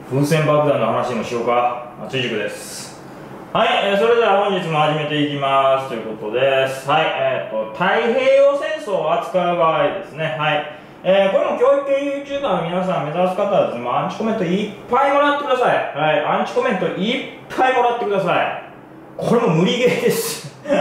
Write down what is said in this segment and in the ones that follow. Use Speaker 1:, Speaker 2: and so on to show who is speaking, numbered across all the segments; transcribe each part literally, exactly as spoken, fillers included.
Speaker 1: 風船爆弾の話でもしようか。ついじくです。はい、えー、それでは本日も始めていきますということです。はい、えー、と太平洋戦争を扱う場合ですね。はい、えー、これも教育系 YouTuber の皆さん目指す方はですね、アンチコメントいっぱいもらってください。はい、アンチコメントいっぱいもらってください。これも無理ゲーですはい、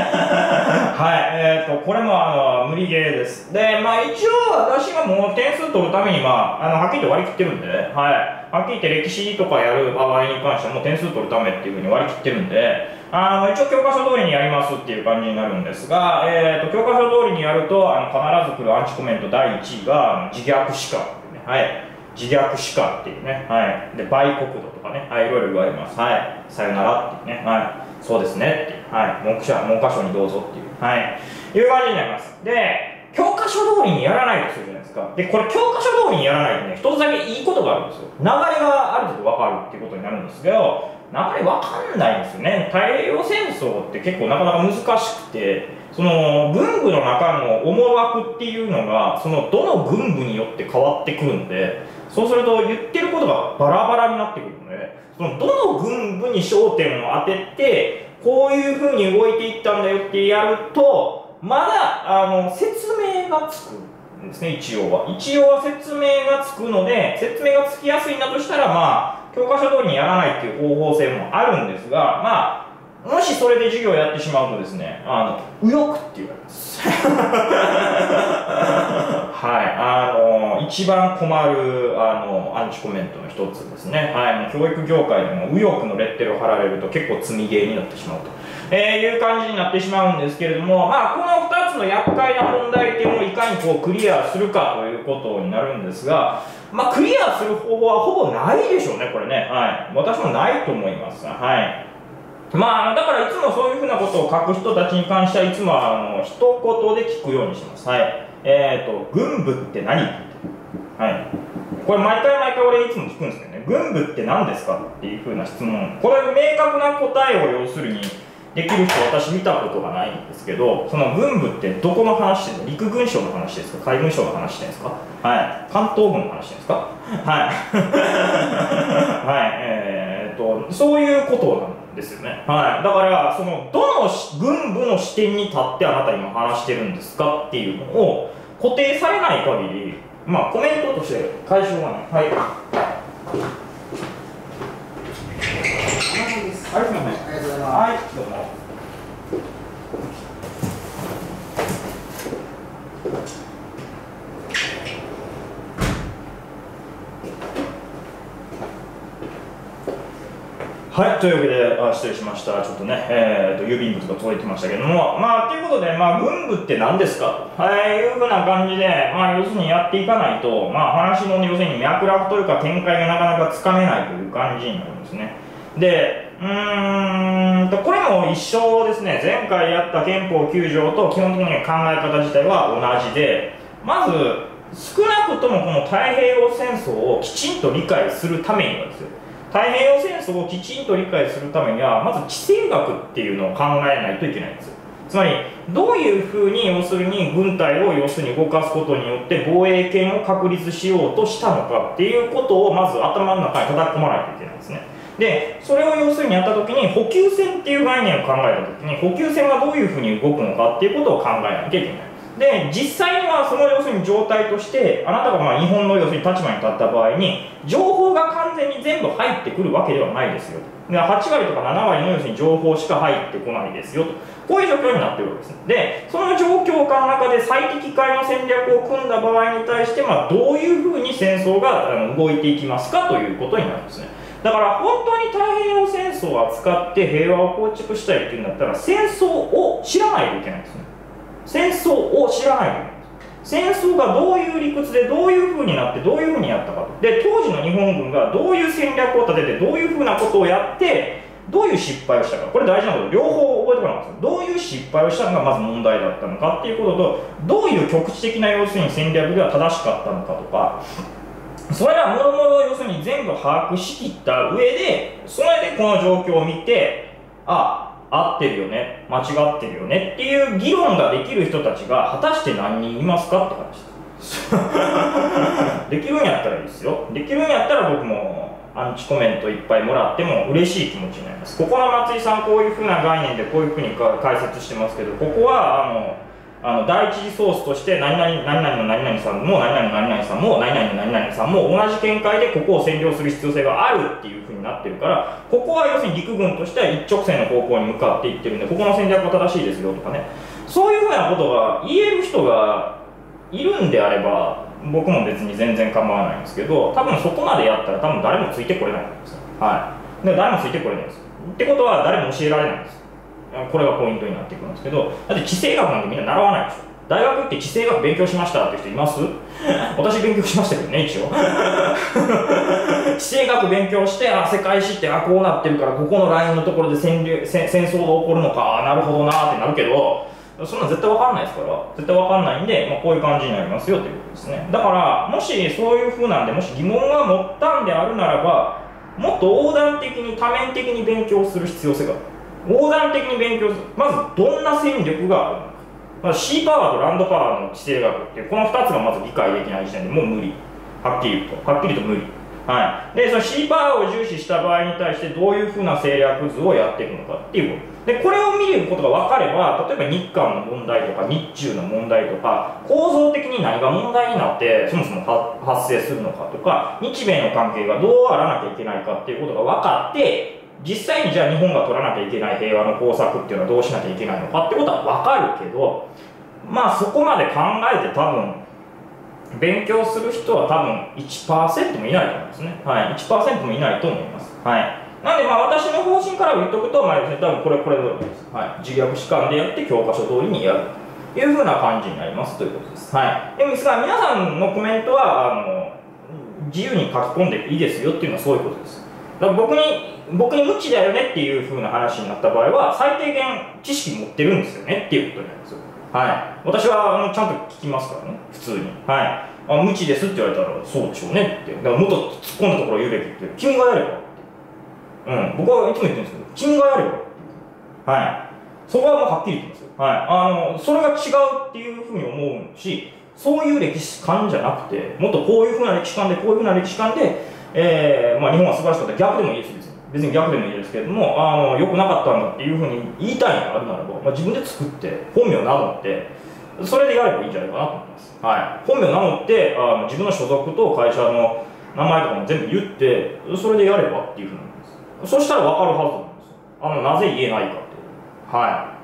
Speaker 1: えーと、これもあの無理ゲーです。で、まあ一応私がもう点数取るために、まあ、あのはっきりと割り切ってるんで、はい、はっきり言って歴史とかやる場合に関してはもう点数取るためっていうふうに割り切ってるんで、あの一応教科書通りにやりますっていう感じになるんですが、えーと、教科書通りにやるとあの必ず来るアンチコメントだいいちいが自虐史家、ね、はい、自虐史家っていうね、はい、で売国土とかね、はい、いろいろ言われます。はい、さよならっていうね、はい、そうですねっていう、はい、文科省文科省にどうぞっていう、はい、いう感じになります。で、教科書通りにやらないとするじゃないですか。で、これ教科書通りにやらないとね、一つだけいいことがあるんですよ。流れがある程度分かるっていうことになるんですけど、流れ分かんないんですよね。太平洋戦争って結構なかなか難しくて、その軍部の中の思惑っていうのがそのどの軍部によって変わってくるんで、そうすると言ってることがバラバラになってくるので、そのどの軍部に焦点を当ててこういうふうに動いていったんだよってやると、まだあの説明がつくんですね。一応は一応は説明がつくので、説明がつきやすいんだとしたら、まあ教科書通りにやらないっていう方法性もあるんですが、まあもしそれで授業をやってしまうとですね、あの右翼って言われますはい、あの一番困るあのアンチコメントの一つですね。はい、もう教育業界でも右翼のレッテルを貼られると結構積みゲーになってしまうと、えー、いう感じになってしまうんですけれども、まあ、このふたつの厄介な問題点をいかにこうクリアするかということになるんですが、まあ、クリアする方法はほぼないでしょうね、これね。はい、私もないと思います。はい、まあ、だからいつもそういうふうなことを書く人たちに関してはいつもあの一言で聞くようにします。はい、えーと、軍部って何？はい、これ毎回毎回俺いつも聞くんですけどね、軍部って何ですかっていうふうな質問、これ明確な答えを要するにできる人私見たことがないんですけど、その軍部ってどこの話してるの？陸軍省の話ですか？海軍省の話してるんですか？はい、関東軍の話してるんですか？はいはい、えーとそういうことなんですよね。はい、だからそのどの軍部の視点に立ってあなた今話してるんですかっていうのを固定されない限り、まあコメントとして解消がない。はい、ありがとうございます。はい、どうも。はい、というわけで、あ、失礼しました。ちょっとね、えーと、郵便物が届いてましたけども、まあ、ということで、まあ、軍部って何ですかと、はい、いうふうな感じで、まあ、要するにやっていかないと、まあ、話の要するに脈絡というか展開がなかなかつかめないという感じになるんですね。で、うーんと、これも一緒ですね。前回やった憲法きゅう条と基本的に考え方自体は同じで、まず、少なくともこの太平洋戦争をきちんと理解するためにはですよ、太平洋戦争をきちんと理解するためには、まず地政学っていうのを考えないといけないんですよ。つまり、どういうふうに要するに軍隊を要するに動かすことによって防衛権を確立しようとしたのかっていうことをまず頭の中に叩き込まないといけないんですね。で、それを要するにやったときに補給線っていう概念を考えたときに補給線がどういうふうに動くのかっていうことを考えなきゃいけない。で、実際にはその要するに状態としてあなたがまあ日本の要するに立場に立った場合に情報が完全に全部入ってくるわけではないですよと。はち割とかなな割の要するに情報しか入ってこないですよと。こういう状況になっているわけです。で、その状況下の中で最適解の戦略を組んだ場合に対して、まあ、どういうふうに戦争が動いていきますかということになるんですね。だから本当に太平洋戦争を扱って平和を構築したいっていうんだったら戦争を知らないといけないんですね。戦争を知らないといけない。戦争がどういう理屈でどういうふうになってどういうふうにやったかと。で、当時の日本軍がどういう戦略を立ててどういうふうなことをやってどういう失敗をしたか、これ大事なこと、両方覚えてもらうんですよ。どういう失敗をしたのがまず問題だったのかっていうことと、どういう局地的な要するに戦略が正しかったのかとか、それらもろもろ要するに全部把握しきった上で、それでこの状況を見て、あ、合ってるよね、間違ってるよねっていう議論ができる人たちが果たして何人いますかって話です。できるんやったらいいですよ。できるんやったら僕もアンチコメントいっぱいもらっても嬉しい気持ちになります。ここの松井さんこういうふうな概念でこういうふうに解説してますけど、ここはあのあの第一次ソースとして何々何々の何々さんも何々の何々さんも何々の何々さんも同じ見解でここを占領する必要性があるっていうふうになってるから、ここは要するに陸軍としては一直線の方向に向かっていってるんで、ここの戦略は正しいですよとかね、そういうふうなことが言える人がいるんであれば僕も別に全然構わないんですけど、多分そこまでやったら多分誰もついてこれないんですよ。はい。で誰もついてこれないんですよ。ってことは誰も教えられないんです。これがポイントになってくるんですけど、だって地政学なんてみんな習わないでしょ。大学行って地政学勉強しましたって人います？私勉強しましたけどね、一応。地政学勉強して、あ、世界史ってあこうなってるからここのラインのところで戦戦戦争が起こるのか、なるほどなってなるけど、そんな絶対わかんないですから、絶対わかんないんで、まあ、こういう感じになりますよということですね。だからもしそういう風なんで、もし疑問が持ったんであるならば、もっと横断的に多面的に勉強する必要性がある。横断的に勉強する、まずどんな戦力があるのか、まあ、シーパワーとランドパワーの地政学っていうこのふたつがまず理解できない時点でもう無理、はっきり言うとはっきりと無理。はい、でその C パワーを重視した場合に対してどういうふうな戦略図をやっていくのかっていうことで、これを見ることが分かれば、例えば日韓の問題とか日中の問題とか構造的に何が問題になってそもそも発生するのかとか、日米の関係がどうあらなきゃいけないかっていうことが分かって、実際にじゃあ日本が取らなきゃいけない平和の工作っていうのはどうしなきゃいけないのかってことは分かるけど、まあそこまで考えて多分勉強する人は多分 いちパーセント もいないと思いますね。はい、いちパーセント もいないと思います。はい。なんでまあ私の方針から言っとくと、まあ多分これこれ通りです。はい。自虐士官でやって教科書通りにやるというふうな感じになりますということです。はい。でもですが皆さんのコメントはあの自由に書き込んでいいですよっていうのはそういうことです。だから僕に僕に無知だよねっていうふうな話になった場合は最低限知識持ってるんですよねっていうことになりますよ。はい、私はあのちゃんと聞きますからね、普通に。はい、あ無知ですって言われたら、そうでしょうねって、だからもっと突っ込んだところを言うべきって、君がやればって、うん、僕はいつも言ってるんですけど、君がやれば、はい、そこはもうはっきり言ってますよ。はい、あのそれが違うっていうふうに思うし、そういう歴史観じゃなくて、もっとこういうふうな歴史観で、こういうふうな歴史観で、えーまあ、日本は素晴らしかった、逆でもいいです。別に逆でもいいですけれども、あの良くなかったんだっていうふうに言いたいのがあるならば、まあ、自分で作って本名を名乗ってそれでやればいいんじゃないかなと思います。はい、本名を名乗ってあの自分の所属と会社の名前とかも全部言ってそれでやればっていうふうに思います。そしたら分かるはずなんですよ。あのなぜ言えないかっていう。はい、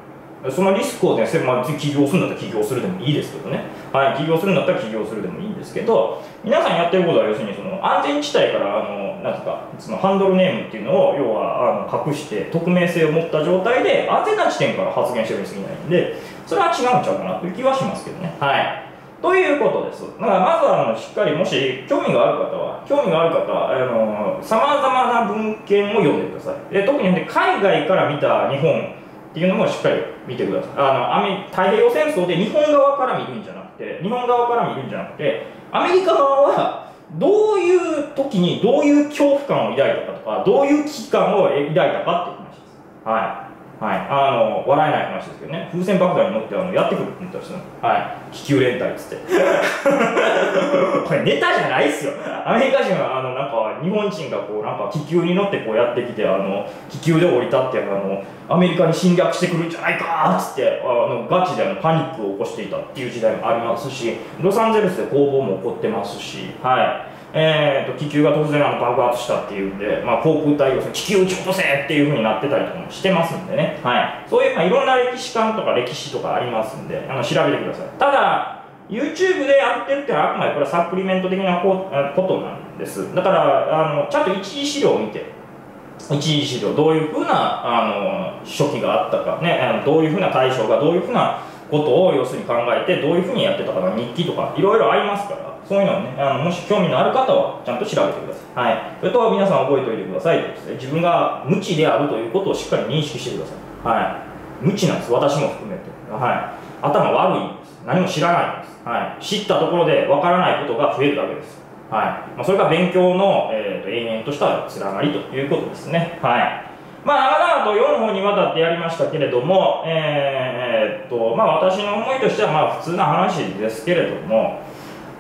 Speaker 1: そのリスクをね、まあ、起業するんだったら起業するでもいいですけどね、はい、起業するんだったら起業するでもいいんですけど、皆さんやってることは要するにその安全地帯からあのなんていうかそのハンドルネームっていうのを要はあの隠して匿名性を持った状態で安全な地点から発言してるに過ぎないんで、それは違うんちゃうかなという気はしますけどね。はい、ということです。だからまずはあのしっかりもし興味がある方は興味がある方はさまざまな文献を読んでください。で特に海外から見た日本っていうのもしっかり見てください。あのアメ太平洋戦争で日本側から見るんじゃなくて日本側から見るんじゃなくてアメリカ側はどういう時にどういう恐怖感を抱いたかとかどういう危機感を抱いたかっていう話です。はいはい、あの笑えない話ですけどね、風船爆弾に乗ってあのやってくるって言ったんですよ。はい、気球連隊っつってこれネタじゃないっすよ。アメリカ人はあのなんか日本人がこうなんか気球に乗ってこうやってきてあの気球で降り立ってあのアメリカに侵略してくるんじゃないかっつってあのガチであのパニックを起こしていたっていう時代もありますし、ロサンゼルスで攻防も起こってますし、はいえー、と気球が突然あの爆発したっていうんで、まあ、航空隊を気球撃ち落とせっていう風になってたりとかもしてますんでね、はい、そういう、まあ、いろんな歴史観とか歴史とかありますんであの調べてください。ただ YouTube でやってるっていうのはあくまでこれはサプリメント的なことなんです。だからあのちゃんと一次資料を見て一次資料どういう風なあの書記があったか、ね、あのどういう風な大将がどういう風なことを要するに考えてどういう風にやってたか日記とかいろいろありますから、そういうのをねあのもし興味のある方はちゃんと調べてください。はい、それと皆さん覚えておいてくださいとですね、自分が無知であるということをしっかり認識してください。はい、無知なんです、私も含めて。はい、頭悪いんです、何も知らないんです。はい、知ったところでわからないことが増えるだけです。はいまあ、それが勉強の、えー、と永遠としたつながりということですね。はいまあ、長々とよんほんにわたってやりましたけれども、えーっとまあ、私の思いとしてはまあ普通な話ですけれども、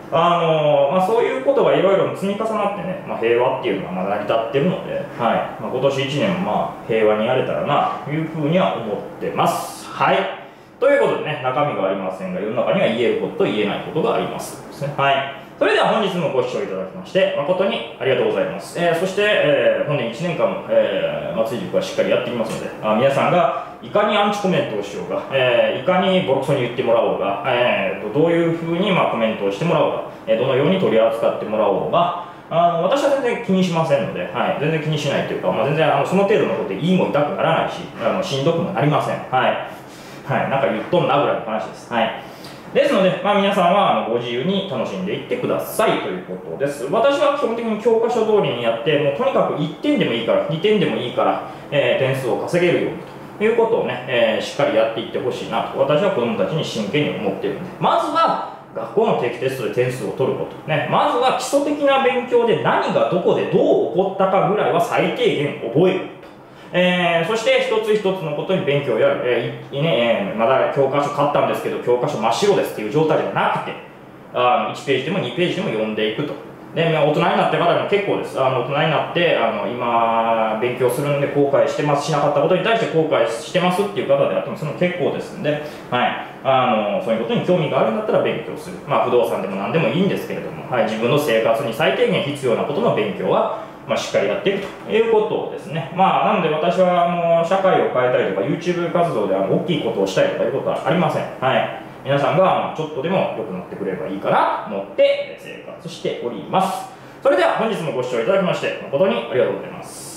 Speaker 1: あのまあ、そういうことがいろいろ積み重なってね、まあ、平和っていうのがまあ成り立ってるので、はいまあ、今年いちねんもまあ平和にやれたらなというふうには思ってます。はい、ということでね、中身がありませんが、世の中には言えることと言えないことがありますですね。はい、それでは本日もご視聴いただきまして誠にありがとうございます。えー、そして、えー、本年いちねんかんも、えー、松井塾はしっかりやっていきますので、あ皆さんがいかにアンチコメントをしようが、えー、いかにボロクソに言ってもらおうが、えー、とどういうふうにまあコメントをしてもらおうが、えー、どのように取り扱ってもらおうが、あの私は全然気にしませんので、はい、全然気にしないというか、まあ、全然あのその程度のことでいいも痛くならないし、あのしんどくもなりません。はいはい、なんか言っとんなぐらいの話です。はい、ですので、まあ、皆さんはあのご自由に楽しんでいってくださいということです。私は基本的に教科書通りにやって、もうとにかくいってんでもいいから、にてんでもいいから、えー、点数を稼げるようにということをね、えー、しっかりやっていってほしいなと、私は子どもたちに真剣に思っているので、まずは学校の定期テストで点数を取ること、ね、まずは基礎的な勉強で何がどこでどう起こったかぐらいは最低限覚える。えー、そして一つ一つのことに勉強をやる、えーいねえー、まだ教科書買ったんですけど教科書真っ白ですっていう状態じゃなくて、あのいちページでもにページでも読んでいくと。で大人になってからでも結構です。あの大人になってあの今勉強するんで後悔してます、しなかったことに対して後悔してますっていう方であってもそれも結構ですんで、はい、あのそういうことに興味があるんだったら勉強する、まあ、不動産でも何でもいいんですけれども、はい、自分の生活に最低限必要なことの勉強はまあ、しっかりやっていくということですね。まあ、なので私はあの社会を変えたりとか YouTube 活動であの大きいことをしたいとかいうことはありません。はい、皆さんがちょっとでも良くなってくれればいいかなと思って生活しております。それでは本日もご視聴いただきまして誠にありがとうございます。